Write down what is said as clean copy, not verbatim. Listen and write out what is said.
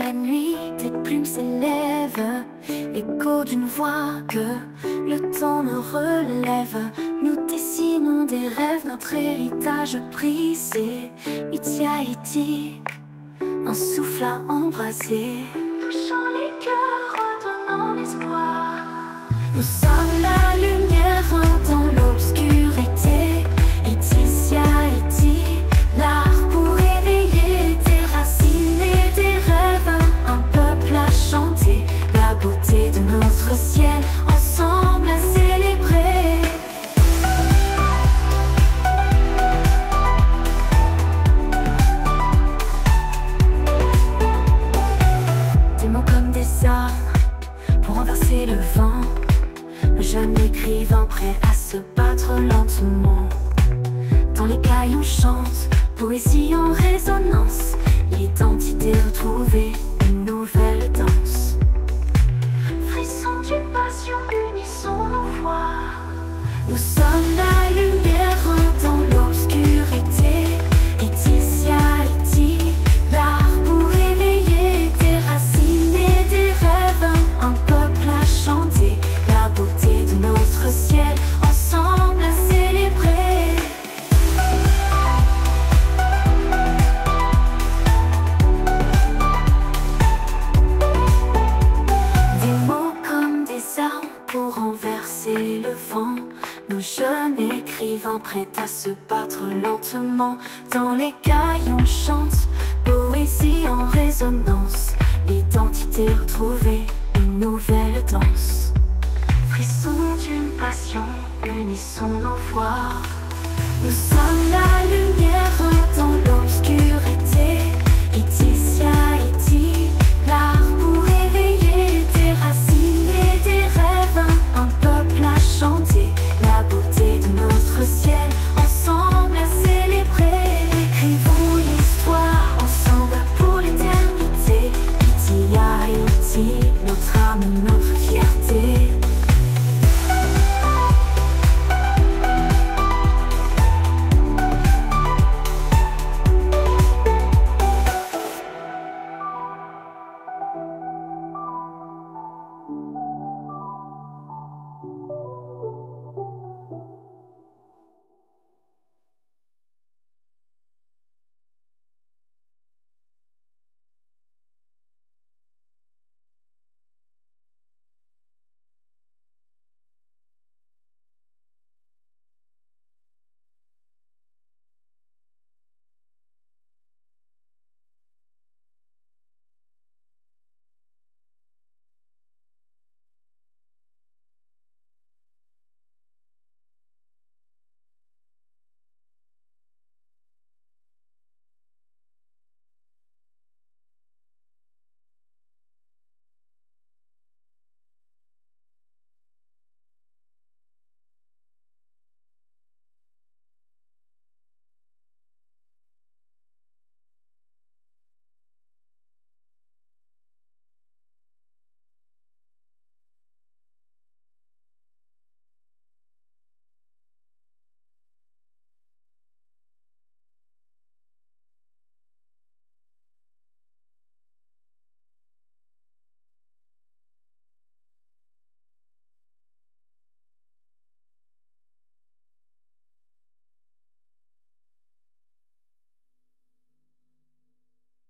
la nuit, tes plumes s'élèvent, écho d'une voix que le temps me relève. Nous dessinons des rêves, notre héritage brisé. Iti à iti, un souffle à embraser, touchant les cœurs, redonnant l'espoir. Nous sommes la lumière dans l'obscurité. Iti à iti, l'art pour éveiller des racines et des rêves. Un peuple à chanter la beauté de notre ciel, ensemble à célébrer. Des mots comme des armes pour renverser le vent. Le jeune écrivain prêt à se battre lentement. Dans les cailles on chante, poésie en résonance. L'identité retrouvée, une nouvelle danse. Frisson d'une passion, unissons nos voix. Nous sommes la lumière dans l'obscurité. Iti à iti, l'art pour éveiller des racines et des rêves. Un peuple à chanter la beauté de notre ciel, ensemble à célébrer. Des mots comme des armes pour renverser le vent. Nos jeunes écrivains prêts à se battre lentement. Dans les cailles on chante, poésie en résonance.